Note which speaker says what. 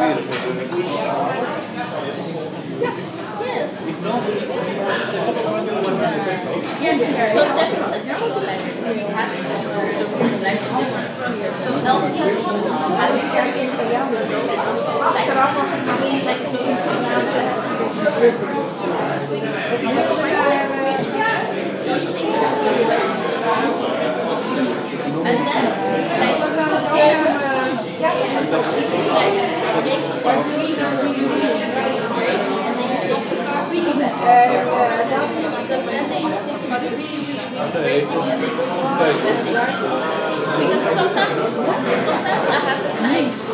Speaker 1: Yes. Yes. So Steffi said like we had the rules like different from here. So LCL had to carry it like we like to and then like there's makes it really great, and then you say really bad because then they think about the really great thing and they don't think about the bad thing. Because sometimes I have like